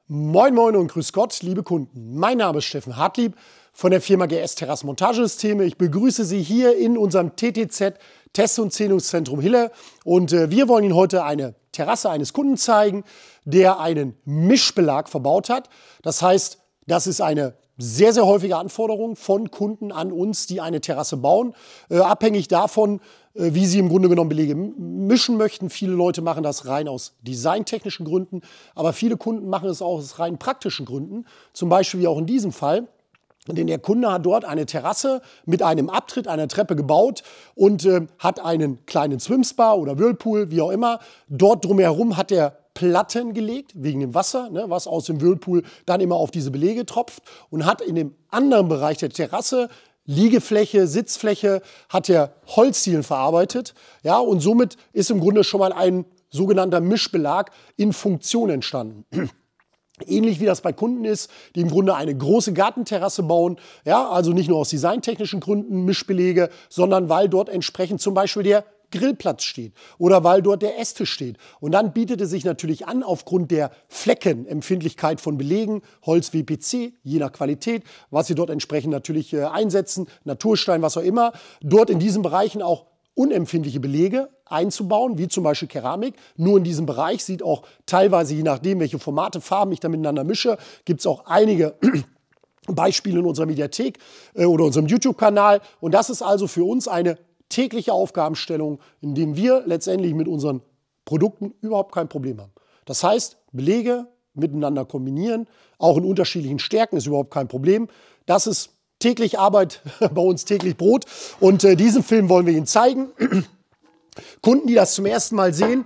Moin Moin und grüß Gott, liebe Kunden. Mein Name ist Steffen Hartlieb von der Firma GS Terrassenmontagesysteme. Ich begrüße Sie hier in unserem TTZ Test- und Zählungszentrum Hille. Und wir wollen Ihnen heute eine Terrasse eines Kunden zeigen, der einen Mischbelag verbaut hat. Das heißt, das ist eine sehr, sehr häufige Anforderung von Kunden an uns, die eine Terrasse bauen. Abhängig davon, wie sie im Grunde genommen Belege mischen möchten. Viele Leute machen das rein aus designtechnischen Gründen, aber viele Kunden machen es auch aus rein praktischen Gründen. Zum Beispiel wie auch in diesem Fall. Denn der Kunde hat dort eine Terrasse mit einem Abtritt, einer Treppe gebaut und hat einen kleinen Swimspa oder Whirlpool, wie auch immer. Dort drumherum hat er Platten gelegt, wegen dem Wasser, ne, was aus dem Whirlpool dann immer auf diese Belege tropft. Und hat in dem anderen Bereich der Terrasse, Liegefläche, Sitzfläche, hat er Holzdielen verarbeitet. Ja, und somit ist im Grunde schon mal ein sogenannter Mischbelag in Funktion entstanden. Ähnlich wie das bei Kunden ist, die im Grunde eine große Gartenterrasse bauen, ja, also nicht nur aus designtechnischen Gründen Mischbelege, sondern weil dort entsprechend zum Beispiel der Grillplatz steht oder weil dort der Esstisch steht. Und dann bietet es sich natürlich an, aufgrund der Fleckenempfindlichkeit von Belegen, Holz, WPC, je nach Qualität, was Sie dort entsprechend natürlich einsetzen, Naturstein, was auch immer, dort in diesen Bereichen auch unempfindliche Belege einzubauen, wie zum Beispiel Keramik. Nur in diesem Bereich sieht auch teilweise, je nachdem, welche Formate, Farben ich da miteinander mische, gibt es auch einige Beispiele in unserer Mediathek oder unserem YouTube-Kanal. Und das ist also für uns eine tägliche Aufgabenstellung, in dem wir letztendlich mit unseren Produkten überhaupt kein Problem haben. Das heißt, Belege miteinander kombinieren, auch in unterschiedlichen Stärken, ist überhaupt kein Problem. Das ist täglich Arbeit, bei uns täglich Brot. Und diesen Film wollen wir Ihnen zeigen. Kunden, die das zum ersten Mal sehen,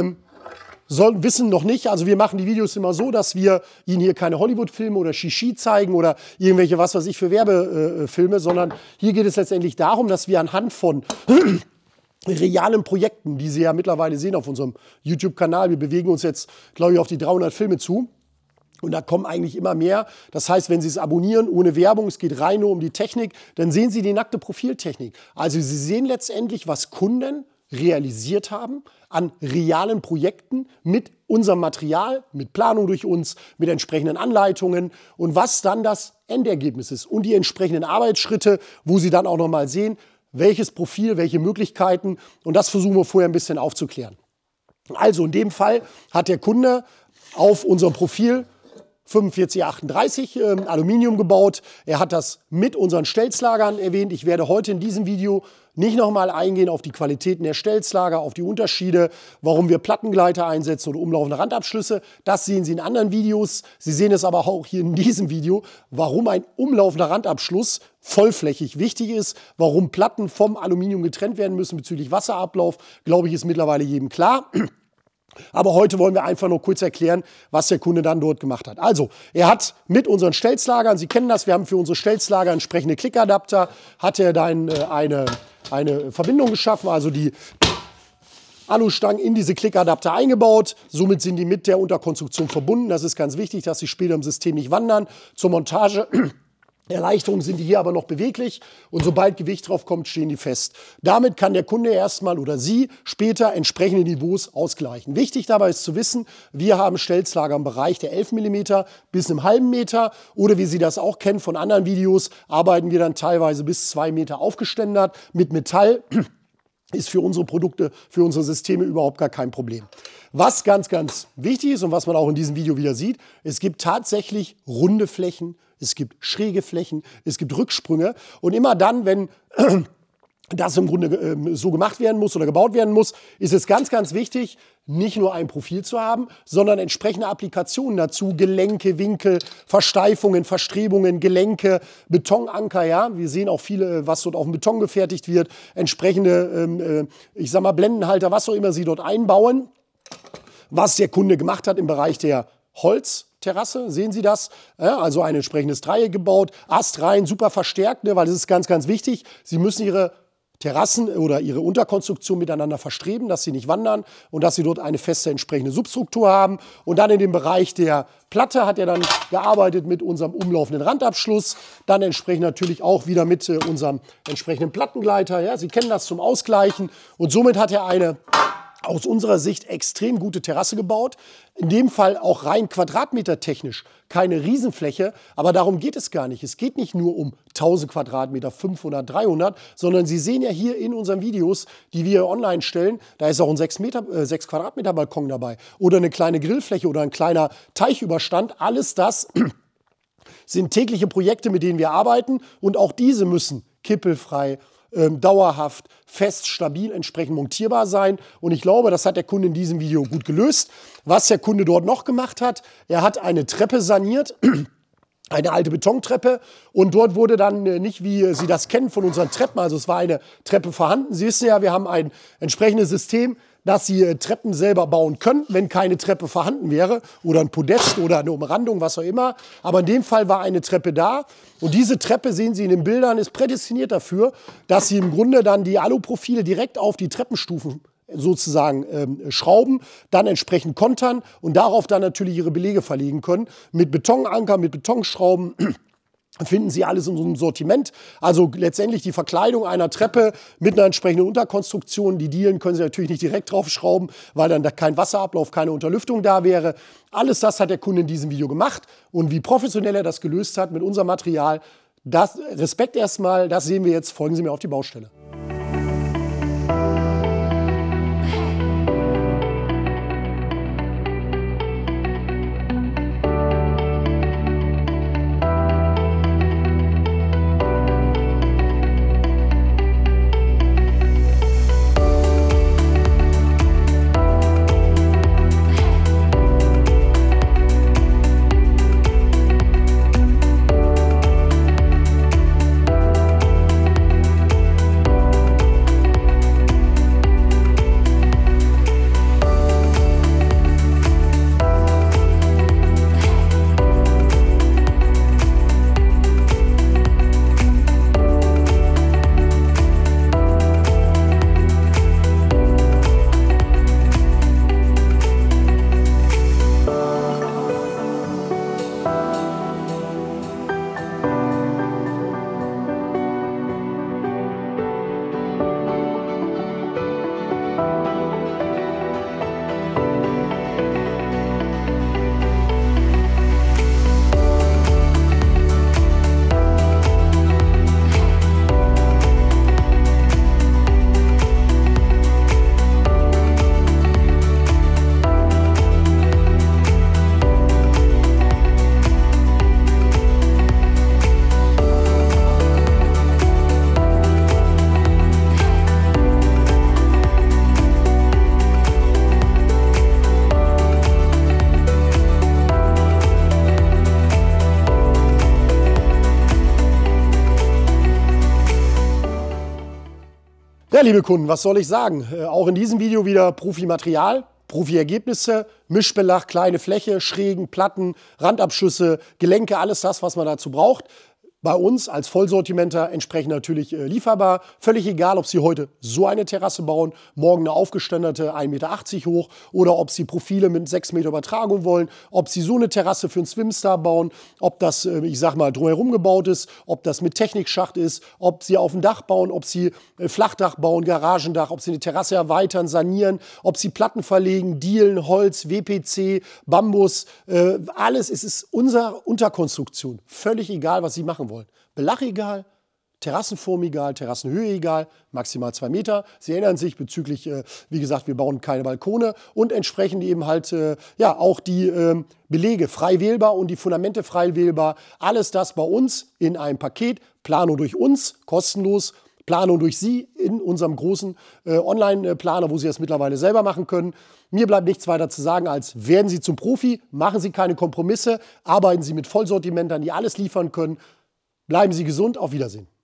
wissen noch nicht, also wir machen die Videos immer so, dass wir Ihnen hier keine Hollywood-Filme oder Shishi zeigen oder irgendwelche, was weiß ich, für Werbefilme, sondern hier geht es letztendlich darum, dass wir anhand von realen Projekten, die Sie ja mittlerweile sehen auf unserem YouTube-Kanal, wir bewegen uns jetzt, glaube ich, auf die 300 Filme zu. Und da kommen eigentlich immer mehr. Das heißt, wenn Sie es abonnieren, ohne Werbung, es geht rein nur um die Technik, dann sehen Sie die nackte Profiltechnik. Also Sie sehen letztendlich, was Kunden realisiert haben an realen Projekten mit unserem Material, mit Planung durch uns, mit entsprechenden Anleitungen und was dann das Endergebnis ist und die entsprechenden Arbeitsschritte, wo Sie dann auch nochmal sehen, welches Profil, welche Möglichkeiten, und das versuchen wir vorher ein bisschen aufzuklären. Also in dem Fall hat der Kunde auf unserem Profil 4538 Aluminium gebaut. Er hat das mit unseren Stelzlagern erwähnt. Ich werde heute in diesem Video nicht nochmal eingehen auf die Qualitäten der Stelzlager, auf die Unterschiede, warum wir Plattengleiter einsetzen oder umlaufende Randabschlüsse. Das sehen Sie in anderen Videos. Sie sehen es aber auch hier in diesem Video, warum ein umlaufender Randabschluss vollflächig wichtig ist, warum Platten vom Aluminium getrennt werden müssen bezüglich Wasserablauf, glaube ich, ist mittlerweile jedem klar. Aber heute wollen wir einfach nur kurz erklären, was der Kunde dann dort gemacht hat. Also, er hat mit unseren Stelzlagern, Sie kennen das, wir haben für unsere Stelzlager entsprechende Klickadapter, hat er dann eine Verbindung geschaffen, also die Alustangen in diese Klickadapter eingebaut. Somit sind die mit der Unterkonstruktion verbunden. Das ist ganz wichtig, dass sie später im System nicht wandern. Zur Montage Erleichterung sind die hier aber noch beweglich und sobald Gewicht drauf kommt, stehen die fest. Damit kann der Kunde erstmal oder Sie später entsprechende Niveaus ausgleichen. Wichtig dabei ist zu wissen, wir haben Stelzlager im Bereich der 11 mm bis einem halben Meter oder wie Sie das auch kennen von anderen Videos, arbeiten wir dann teilweise bis 2 Meter aufgeständert mit Metall. Ist für unsere Produkte, für unsere Systeme überhaupt gar kein Problem. Was ganz, ganz wichtig ist und was man auch in diesem Video wieder sieht, es gibt tatsächlich runde Flächen, es gibt schräge Flächen, es gibt Rücksprünge und immer dann, wenn das im Grunde so gemacht werden muss oder gebaut werden muss, ist es ganz, ganz wichtig, nicht nur ein Profil zu haben, sondern entsprechende Applikationen dazu, Gelenke, Winkel, Versteifungen, Verstrebungen, Gelenke, Betonanker, ja, wir sehen auch viele, was dort auf dem Beton gefertigt wird, entsprechende, ich sag mal, Blendenhalter, was auch immer Sie dort einbauen, was der Kunde gemacht hat im Bereich der Holzterrasse, sehen Sie das? Ja, also ein entsprechendes Dreieck gebaut, Ast rein, super verstärkt, ne, weil das ist ganz, ganz wichtig. Sie müssen Ihre Terrassen oder Ihre Unterkonstruktion miteinander verstreben, dass sie nicht wandern und dass Sie dort eine feste entsprechende Substruktur haben. Und dann in dem Bereich der Platte hat er dann gearbeitet mit unserem umlaufenden Randabschluss, dann entsprechend natürlich auch wieder mit unserem entsprechenden Plattengleiter. Ja, Sie kennen das zum Ausgleichen und somit hat er eine aus unserer Sicht extrem gute Terrasse gebaut. In dem Fall auch rein quadratmetertechnisch keine Riesenfläche, aber darum geht es gar nicht. Es geht nicht nur um 1000 Quadratmeter, 500, 300, sondern Sie sehen ja hier in unseren Videos, die wir online stellen, da ist auch ein 6 Quadratmeter Balkon dabei oder eine kleine Grillfläche oder ein kleiner Teichüberstand. Alles das sind tägliche Projekte, mit denen wir arbeiten und auch diese müssen kippelfrei, dauerhaft, fest, stabil, entsprechend montierbar sein. Und ich glaube, das hat der Kunde in diesem Video gut gelöst. Was der Kunde dort noch gemacht hat, er hat eine Treppe saniert, eine alte Betontreppe, und dort wurde dann nicht, wie Sie das kennen von unseren Treppen, also es war eine Treppe vorhanden. Sie wissen ja, wir haben ein entsprechendes System, dass Sie Treppen selber bauen können, wenn keine Treppe vorhanden wäre oder ein Podest oder eine Umrandung, was auch immer. Aber in dem Fall war eine Treppe da und diese Treppe, sehen Sie in den Bildern, ist prädestiniert dafür, dass Sie im Grunde dann die Aluprofile direkt auf die Treppenstufen sozusagen schrauben, dann entsprechend kontern und darauf dann natürlich Ihre Belege verlegen können. Mit Betonanker, mit Betonschrauben finden Sie alles in unserem Sortiment. Also letztendlich die Verkleidung einer Treppe mit einer entsprechenden Unterkonstruktion. Die Dielen können Sie natürlich nicht direkt draufschrauben, weil dann da kein Wasserablauf, keine Unterlüftung da wäre. Alles das hat der Kunde in diesem Video gemacht. Und wie professionell er das gelöst hat mit unserem Material, das Respekt erstmal, das sehen wir jetzt. Folgen Sie mir auf die Baustelle. Ja, liebe Kunden, was soll ich sagen? Auch in diesem Video wieder Profi-Material, Profi-Ergebnisse, Mischbelach, kleine Fläche, Schrägen, Platten, Randabschüsse, Gelenke, alles das, was man dazu braucht. Bei uns als Vollsortimenter entsprechend natürlich lieferbar. Völlig egal, ob Sie heute so eine Terrasse bauen, morgen eine aufgeständerte 1,80 Meter hoch oder ob Sie Profile mit 6 Meter Übertragung wollen, ob Sie so eine Terrasse für einen Swimstar bauen, ob das, ich sag mal, drumherum gebaut ist, ob das mit Technikschacht ist, ob Sie auf dem Dach bauen, ob Sie Flachdach bauen, Garagendach, ob Sie eine Terrasse erweitern, sanieren, ob Sie Platten verlegen, Dielen, Holz, WPC, Bambus, alles, es ist unsere Unterkonstruktion. Völlig egal, was Sie machen wollen. Belach egal, Terrassenform egal, Terrassenhöhe egal, maximal 2 Meter. Sie erinnern sich bezüglich, wie gesagt, wir bauen keine Balkone und entsprechend eben halt ja, auch die Belege frei wählbar und die Fundamente frei wählbar. Alles das bei uns in einem Paket, Planung durch uns, kostenlos, Planung durch Sie in unserem großen Online-Planer, wo Sie das mittlerweile selber machen können. Mir bleibt nichts weiter zu sagen, als werden Sie zum Profi, machen Sie keine Kompromisse, arbeiten Sie mit Vollsortimentern, die alles liefern können. Bleiben Sie gesund, auf Wiedersehen.